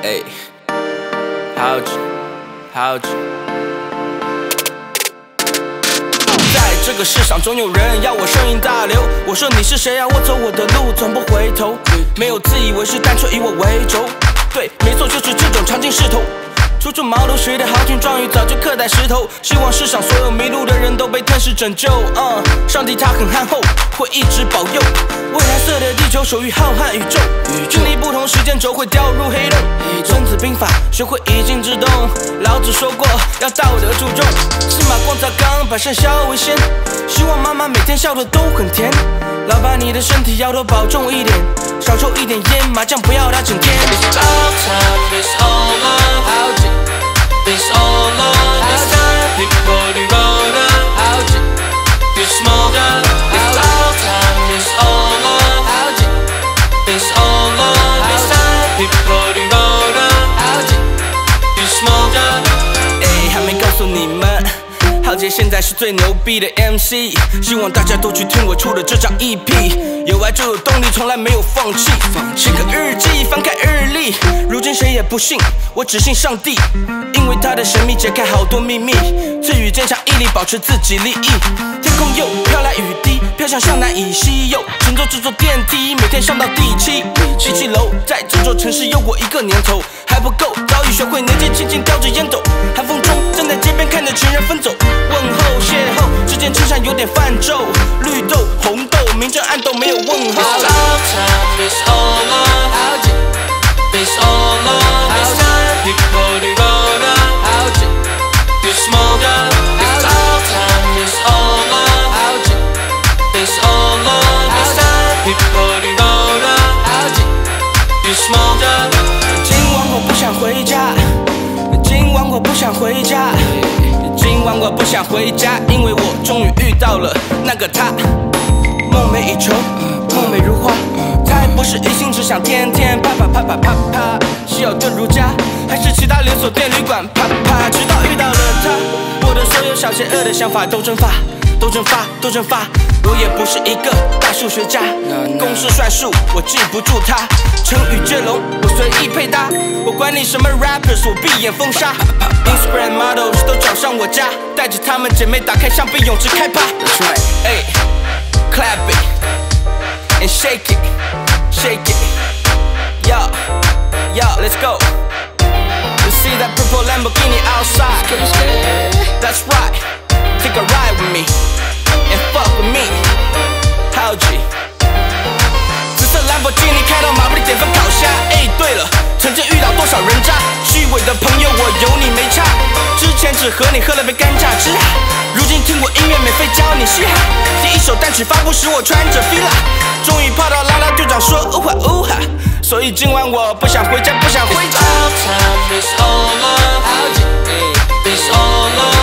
哎，好久，好久。在这个世上，总有人要我顺应大流。我说你是谁啊？我走我的路，从不回头。没有自以为是，单纯以我为轴。对，没错，就是这种长进势头。初出茅庐学的豪情壮语早就刻在石头，希望世上所有迷路的人都被天使拯救。上帝他很憨厚，会一直保佑。蔚蓝色的地球属于浩瀚宇宙，经历不同时间轴会掉入黑洞。孙子兵法学会以静制动，老子说过要道德注重。司马光砸缸，百善孝为先。希望妈妈每天笑得都很甜。老爸你的身体要多保重一点，少抽一点烟，麻将不要打整天。 It's all time, it's all love. 好紧。 It's all love, it's time people you roll up. You smoke up. It's all time, it's all love. It's all love, it's time people you roll up. You smoke up. 还没告诉你们，浩杰现在是最牛逼的 MC， 希望大家都去听我出的这张 EP。有爱就有动力，从来没有放弃。写个日记，翻开日历，如今谁也不信，我只信上帝，因为他的神秘解开好多秘密，赐予坚强毅力，保持自己利益。天空又飘来雨滴，飘向南以西，又乘坐这座电梯，每天上到第7楼，在这座城市有我一个年头，还不够，早已学会年纪轻轻叼着烟斗，寒风中站在街边看着情人分走，问候邂逅之间，衬衫有点泛皱，绿豆红豆，明争暗斗没有问候。 It's all time, it's all love. It's all love, it's time people you roll up. You smoke up. It's all time, it's all love. It's all love, it's time people you roll up. You smoke up. 今晚我不想回家，今晚我不想回家，今晚我不想回家，因为我终于遇到了那个他。梦寐以求，梦美如花，才不是一心只想天天啪啪啪啪啪啪。希尔顿如家，还是其他连锁店旅馆啪啪，直到遇到了他，我的所有小邪恶的想法都蒸发，都蒸发，都蒸发。我也不是一个大数学家，公式算术我记不住它，成语接龙我随意配搭，我管你什么 rappers， 我闭眼封杀。Instagram models 都找上我家，带着她们姐妹打开香槟泳池开趴。Hey, clap it and shake it, shake it. Yo, yo, let's go. You see that purple Lamborghini outside? That's right. Take a ride with me and fuck with me. 好奇，紫色兰博基尼开到马布里点分烤虾。对了，曾经遇到多少人渣，虚伪的朋友我有你没差。之前只和你喝了杯干榨汁，如今听我音乐免费教你嘻哈。第一首单曲发布时我穿着 fila， 终于泡到啦啦队长说呜哈呜哈，所以今晚我不想回家，不想回家。 It's all time, it's all love. It's all love.